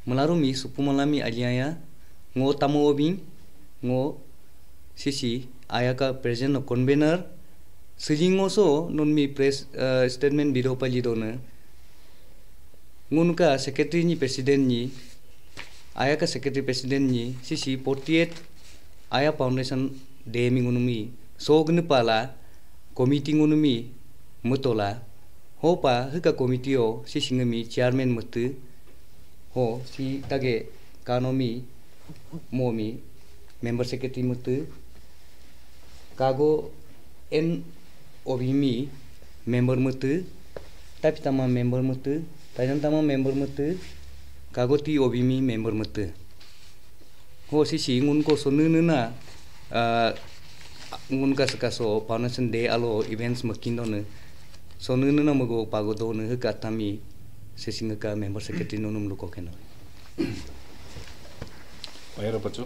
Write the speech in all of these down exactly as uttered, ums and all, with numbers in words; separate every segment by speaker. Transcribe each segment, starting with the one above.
Speaker 1: melarumi supumalami aliaya ngo tamo obing ngo sisi ayaka present no convener sejingo so non mi press uh, statement bido palidona ngunka secretary ni president ni ayaka secretary president ni sisi forty-eight aya foundation de mi ngunumi sogni pala committee ngunumi mutola hopa hika committee o sisi ngami chairman mutu ho si tage kanomi momi member secretary mutu kago en obimi member mutu tapi tama member mutu tajan tama member mutu kago ti obimi member mutu ho si si ngun ko sonu na ngun ka sakaso foundation day alo events makindo ne sonu na mago pago do ne ka tami sesinga ka member secretary nonum luko kena
Speaker 2: Bayar pacho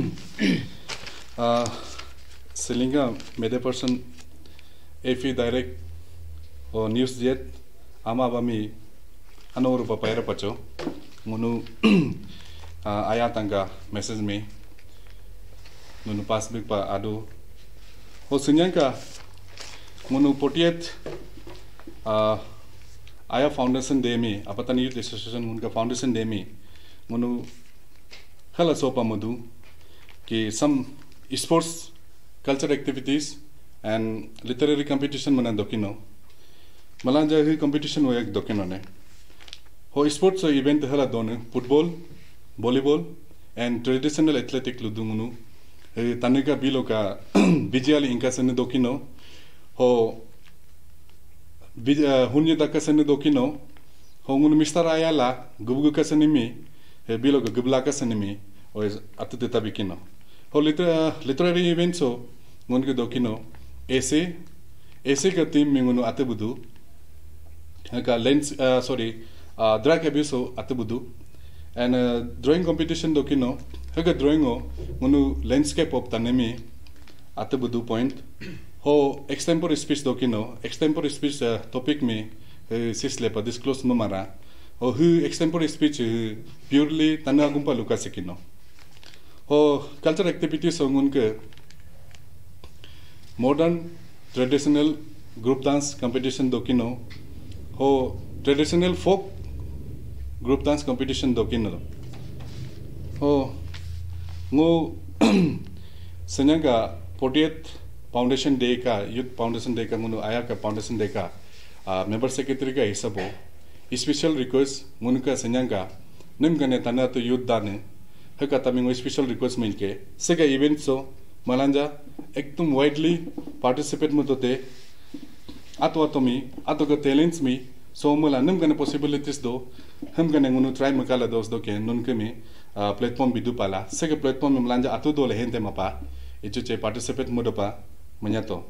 Speaker 2: ah selinga mede person F direct o news jet ama bami anoru pa bayar pacho munu aya tanga message me nunu pasbik pa adu ho sinyanka munu forty-eight ah aya foundation day me Apatani Youth Association unka foundation day me munu khala sopa madu ki some sports culture activities and literary competition mana dokino malanja hi competition ho ek dokino ne ho sports event hala done football volleyball and traditional athletic ludungunu tanika biloka bijali inka sene dokino ho hunye dakasene dokino hongun mister ayala gubugu kasene mi bilo ga gubla kasene mi o atute tabikino ho literary events so ngonke dokino essay essay ka team mingunu atebudu ka lens sorry drug abuse atebudu and drawing competition dokino haga drawing o ngunu landscape of tanemi atebudu point ho extempore speech dokino extempore speech uh, topic me uh, sisle pa disclose mamara ho hu extempore speech uh, purely tana gumpa luka sekino ho culture activities ongun ke modern traditional group dance competition dokino ho traditional folk group dance competition dokino ho ngo senyaga forty-eighth Foundation Day ka Youth Foundation Day ka munu aya ka Foundation Day ka member secretary ka hisabo special request munu ka senyanga nim gane tana to youth dane haka tamingo special request milke sega event so malanja ekdum widely participate mutote ato atomi ato ka talents mi so mula nim gane possibilities do hum gane munu try makala dos do ke nun ke mi platform bidu pala sega platform mi malanja ato do le hente mapa itu che participate mudopa menyato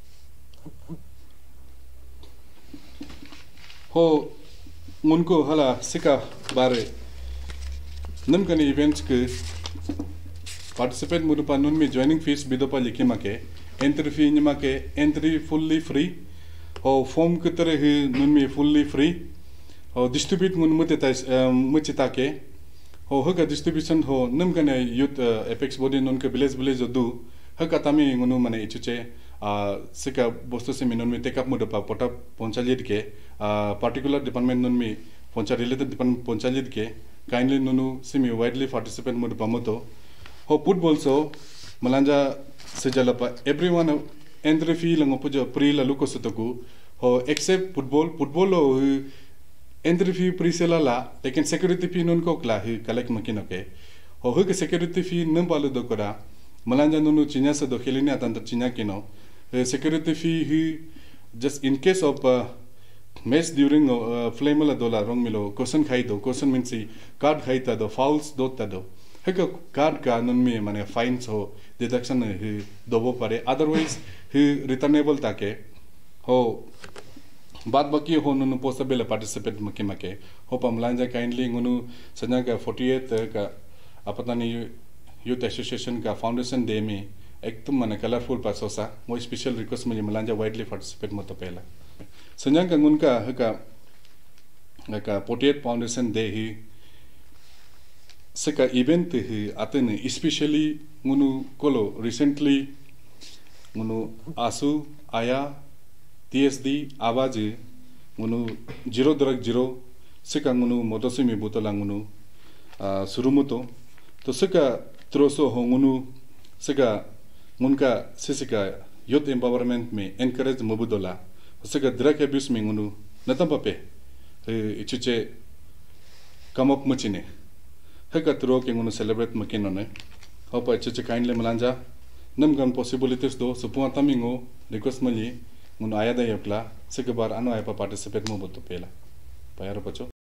Speaker 2: ho ngunko hala sika bare nam kani events ke participate mudopa nun mi joining fees bidopa likima ke entry fee nyima ke entry fully free ho form ke tare hi nun mi fully free ho distribute mun muteta muchita ke ho hoga distribution ho nam kani youth apex body nun ke village village do haka tami ngunu mane ichuche sika bostu se minon mi take up mudopa pota ponchalit ke particular department nun mi poncha related department ponchalit ke kindly nunu simi widely participate mudopa moto ho football so malanja sejalapa everyone entry fee lango puja pre la luko sutoku ho except football football lo entry fee pre sela la taken security fee nun ko kla hi collect makino ke ho hu ke security fee nam palu dokora malanja nunu chinya se do khelini atanta chinya kino security fee hi just in case of uh, match during uh, flamela dola wrong milo question khai do question means card khai ta do fouls do ta do heka card ka nun me mane fines ho deduction hi dobo pare otherwise hi returnable take ho bad baki ho nunu possible participate make make ho pamlanja kindly ngunu sanya ka forty-eighth ka Apatani Youth Association ka foundation day में एक तुम मने colourful पासोसा वो special request में मलांजा widely participate मत पहला संजंग का उनका हका हका forty-eighth फाउंडेशन डे ही seka event he atene especially ngunu kolo recently ngunu asu aya T S D awaje ngunu zero drug zero seka ngunu modosimi botola ngunu surumuto to seka troso ho ngunu seka ngunka sisika youth empowerment me encourage mobudola seka drug abuse me ngunu natampape ichuche kamok muchine heka tro ke ngunu celebrate makinone hopa ichuche kindly malanja namgan possibilities do supua tamingo request mali ngunu ayada yakla seka bar anu ayapa participate mo boto pela payaro pacho